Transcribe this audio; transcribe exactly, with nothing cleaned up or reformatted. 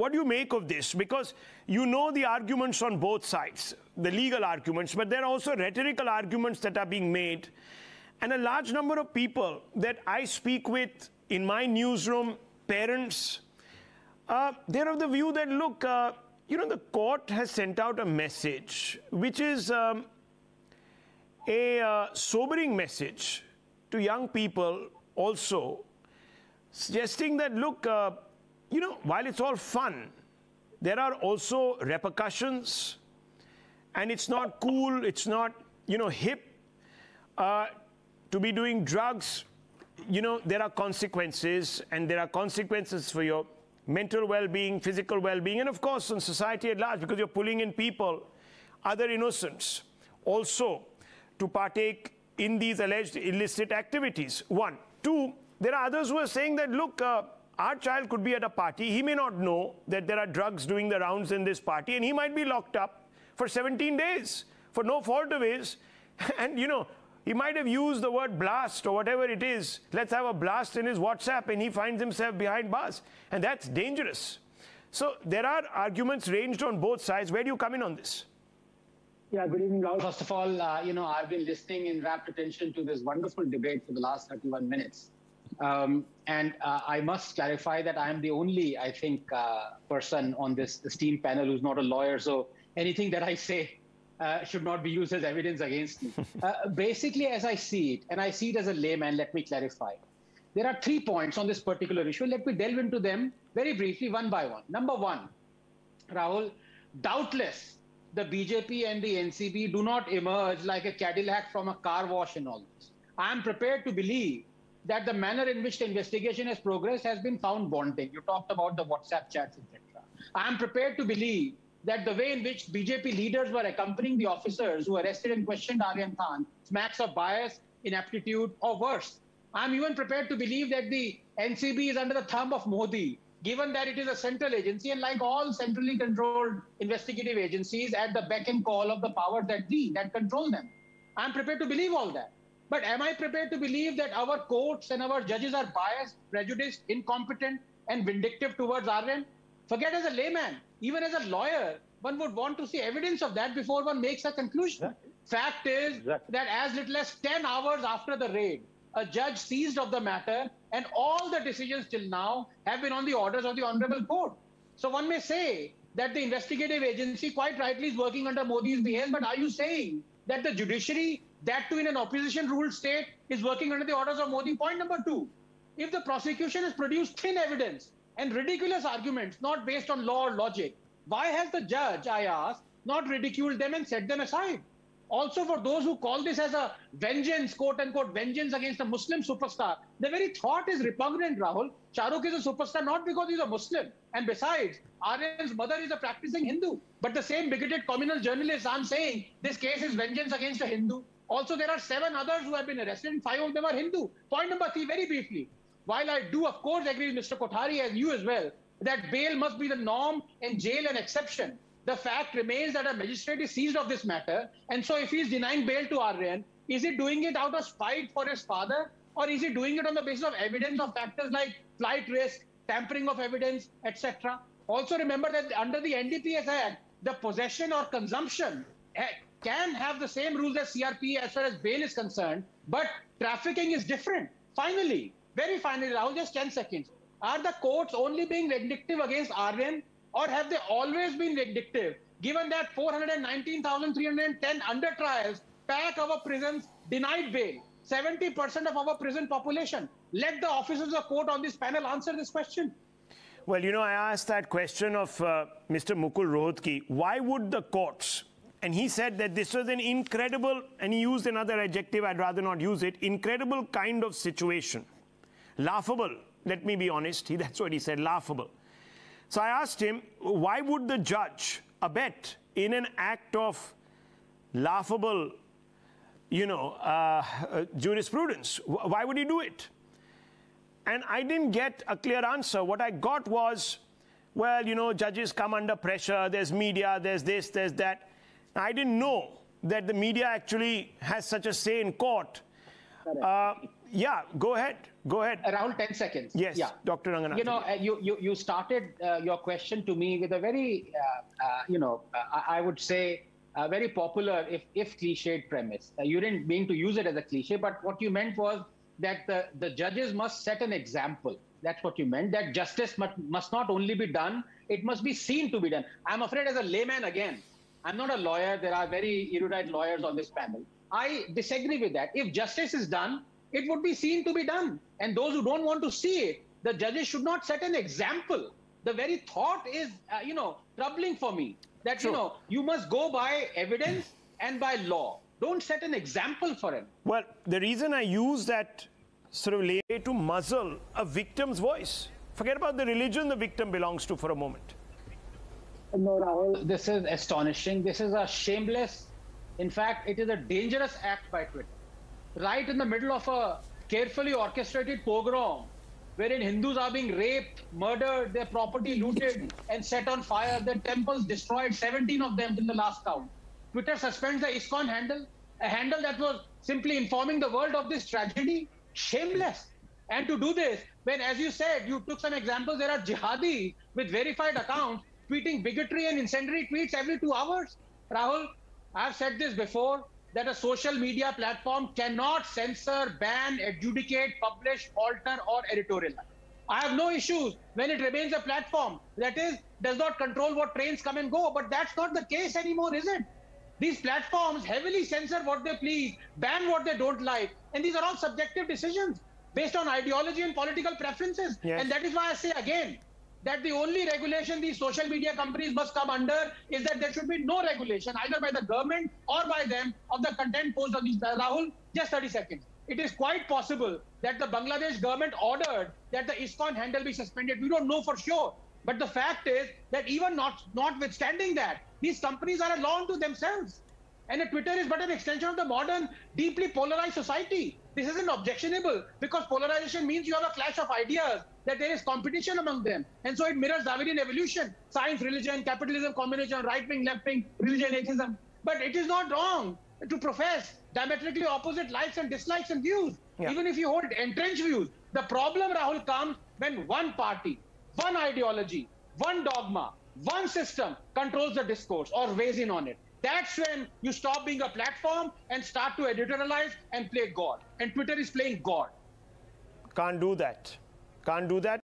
what do you make of this? Because you know the arguments on both sides, the legal arguments, but there are also rhetorical arguments that are being made. And a large number of people that I speak with in my newsroom, parents, uh, they're of the view that, look, uh, you know, the court has sent out a message, which is um, a uh, sobering message to young people also, suggesting that, look, uh, you know, while it's all fun, there are also repercussions, and it's not cool, it's not, you know, hip uh, to be doing drugs. You know, there are consequences, and there are consequences for your mental well-being, physical well-being, and of course on society at large, because you're pulling in people, other innocents, also to partake in these alleged illicit activities. One. Two, there are others who are saying that, look, uh, our child could be at a party. He may not know that there are drugs doing the rounds in this party, and he might be locked up for seventeen days for no fault of his. And, you know, he might have used the word blast or whatever it is. Let's have a blast in his WhatsApp, and he finds himself behind bars. And that's dangerous. So there are arguments ranged on both sides. Where do you come in on this? Yeah, good evening, Rahul. First of all, uh, you know, I've been listening in rapt attention to this wonderful debate for the last thirty-one minutes. Um, and uh, I must clarify that I am the only, I think, uh, person on this esteemed panel who's not a lawyer. So anything that I say uh, should not be used as evidence against me. Uh, basically, as I see it, and I see it as a layman, let me clarify. There are three points on this particular issue. Let me delve into them very briefly, one by one. Number one, Rahul, doubtless, the B J P and the N C B do not emerge like a Cadillac from a car wash and all this. I am prepared to believe that the manner in which the investigation has progressed has been found wanting. You talked about the WhatsApp chats, et cetera. I am prepared to believe that the way in which B J P leaders were accompanying the officers who arrested and questioned Aryan Khan smacks of bias, inaptitude, or worse. I am even prepared to believe that the N C B is under the thumb of Modi, given that it is a central agency, and like all centrally controlled investigative agencies, at the beck and call of the powers that be, that control them. I'm prepared to believe all that. But am I prepared to believe that our courts and our judges are biased, prejudiced, incompetent, and vindictive towards Aryan? Forget as a layman, even as a lawyer, one would want to see evidence of that before one makes a conclusion. Exactly. Fact is exactly. that as little as ten hours after the raid, a judge seized of the matter, and all the decisions till now have been on the orders of the Honorable Court. So one may say that the investigative agency quite rightly is working under Modi's behest, but are you saying that the judiciary, that too in an opposition-ruled state, is working under the orders of Modi? Point number two, if the prosecution has produced thin evidence and ridiculous arguments not based on law or logic, why has the judge, I ask, not ridiculed them and set them aside? Also, for those who call this as a vengeance, quote-unquote, vengeance against a Muslim superstar, the very thought is repugnant, Rahul. Shah Rukh is a superstar not because he's a Muslim. And besides, Aryan's mother is a practicing Hindu. But the same bigoted communal journalists aren't saying this case is vengeance against a Hindu. Also, there are seven others who have been arrested, and five of them are Hindu. Point number three, very briefly. While I do, of course, agree with Mister Kothari, as you as well, that bail must be the norm and jail an exception, the fact remains that a magistrate is seized of this matter. And so if he is denying bail to Aryan, is he doing it out of spite for his father? Or is he doing it on the basis of evidence of factors like flight risk, tampering of evidence, et cetera? Also remember that under the N D P S Act, the possession or consumption can have the same rules as C R P as far as bail is concerned, but trafficking is different. Finally, very finally, Rahul, just ten seconds. Are the courts only being vindictive against Aryan, or have they always been vindictive, given that four hundred nineteen thousand three hundred ten under trials pack our prisons denied bail, seventy percent of our prison population? Let the officers of court on this panel answer this question. Well, you know, I asked that question of uh, Mister Mukul Rohatgi, why would the courts, and he said that this was an incredible, and he used another adjective, I'd rather not use it, incredible kind of situation. Laughable, let me be honest, he, that's what he said, laughable. So I asked him, why would the judge abet in an act of laughable, you know, uh, uh, jurisprudence? Why would he do it? And I didn't get a clear answer. What I got was, well, you know, judges come under pressure, there's media, there's this, there's that. I didn't know that the media actually has such a say in court. Uh, Yeah, go ahead. Go ahead. Uh, Rahul, ten seconds. Yes, yeah. Doctor Ranganathan. You know, uh, you, you, you started uh, your question to me with a very, uh, uh, you know, uh, I I would say a very popular, if, if cliched premise. Uh, you didn't mean to use it as a cliche, but what you meant was that the, the judges must set an example. That's what you meant, that justice must, must not only be done, it must be seen to be done. I'm afraid as a layman again, I'm not a lawyer. There are very erudite lawyers on this panel. I disagree with that. If justice is done, it would be seen to be done. And those who don't want to see it, the judges should not set an example. The very thought is, uh, you know, troubling for me. That, True. you know, you must go by evidence and by law. Don't set an example for him. Well, the reason I use that sort of lay to muzzle a victim's voice. Forget about the religion the victim belongs to for a moment. No, Rahul, this is astonishing. This is a shameless, in fact, it is a dangerous act by Twitter. Right in the middle of a carefully orchestrated pogrom, wherein Hindus are being raped, murdered, their property looted and set on fire, their temples destroyed, seventeen of them in the last count. Twitter suspends the ISKCON handle, a handle that was simply informing the world of this tragedy. Shameless. And to do this, when, as you said, you took some examples, there are jihadi with verified accounts tweeting bigotry and incendiary tweets every two hours. Rahul, I've said this before, that a social media platform cannot censor, ban, adjudicate, publish, alter, or editorialize. I have no issues when it remains a platform that is does not control what trains come and go, but that's not the case anymore, is it? These platforms heavily censor what they please, ban what they don't like, and these are all subjective decisions based on ideology and political preferences. Yes. And that is why I say again, that the only regulation these social media companies must come under is that there should be no regulation, either by the government or by them, of the content posted on these. Uh, Rahul, just thirty seconds. It is quite possible that the Bangladesh government ordered that the ISKCON handle be suspended. We don't know for sure. But the fact is that even not, notwithstanding that, these companies are a law unto themselves. And Twitter is but an extension of the modern, deeply polarized society. This isn't objectionable because polarization means you have a clash of ideas, that there is competition among them. And so it mirrors Darwinian evolution, science, religion, capitalism, combination, right-wing, left-wing, religion, atheism. But it is not wrong to profess diametrically opposite likes and dislikes and views, yeah. even if you hold entrenched views. The problem, Rahul, comes when one party, one ideology, one dogma, one system controls the discourse or weighs in on it. That's when you stop being a platform and start to editorialize and play God. And Twitter is playing God. Can't do that. Can't do that.